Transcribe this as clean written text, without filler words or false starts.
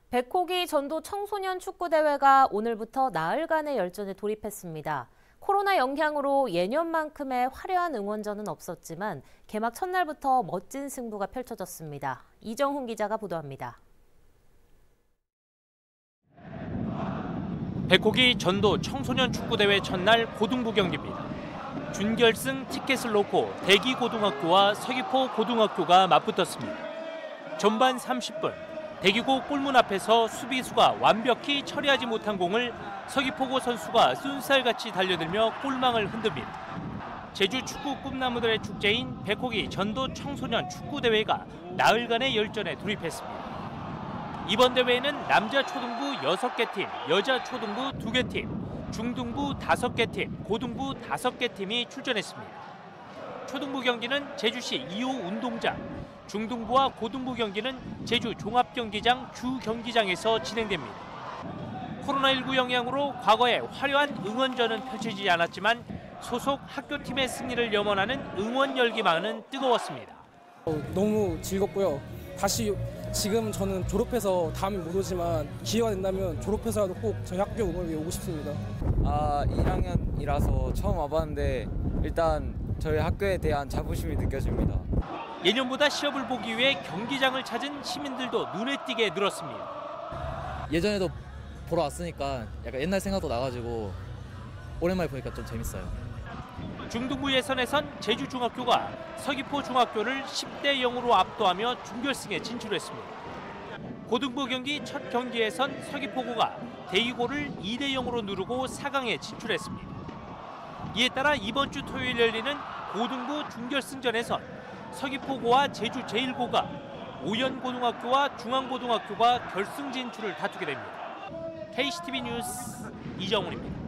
백호기 전도 청소년 축구대회가 오늘부터 나흘간의 열전에 돌입했습니다. 코로나 영향으로 예년만큼의 화려한 응원전은 없었지만 개막 첫날부터 멋진 승부가 펼쳐졌습니다. 이정훈 기자가 보도합니다. 백호기 전도 청소년 축구대회 첫날 고등부 경기입니다. 준결승 티켓을 놓고 대기고등학교와 서귀포 고등학교가 맞붙었습니다. 전반 30분, 대기고 골문 앞에서 수비수가 완벽히 처리하지 못한 공을 서귀포고 선수가 쏜살같이 달려들며 골망을 흔듭니다. 제주 축구 꿈나무들의 축제인 백호기 전도 청소년 축구대회가 나흘간의 열전에 돌입했습니다. 이번 대회에는 남자 초등부 6개 팀, 여자 초등부 2개 팀, 중등부 5개 팀, 고등부 5개 팀이 출전했습니다. 초등부 경기는 제주시 2호 운동장, 중등부와 고등부 경기는 제주 종합경기장 주경기장에서 진행됩니다. 코로나19 영향으로 과거에 화려한 응원전은 펼쳐지지 않았지만 소속 학교팀의 승리를 염원하는 응원 열기만은 뜨거웠습니다. 너무 즐겁고요. 다시 지금 저는 졸업해서 다음에 못 오지만 기회가 된다면 졸업해서라도 꼭 저희 학교 응원에 오고 싶습니다. 1학년이라서 처음 와봤는데 일단 저희 학교에 대한 자부심이 느껴집니다. 예년보다 시합을 보기 위해 경기장을 찾은 시민들도 눈에 띄게 늘었습니다. 예전에도 보러 왔으니까 약간 옛날 생각도 나가지고 오랜만에 보니까 좀 재밌어요. 중등부 예선에선 제주중학교가 서귀포 중학교를 10대 0으로 압도하며 준결승에 진출했습니다. 고등부 경기 첫 경기에선 서귀포고가 대기고를 2대 0으로 누르고 4강에 진출했습니다. 이에 따라 이번 주 토요일 열리는 고등부 준결승전에선 서귀포고와 제주 제1고가 오연고등학교와 중앙고등학교가 결승 진출을 다투게 됩니다. KCTV 뉴스 이정훈입니다.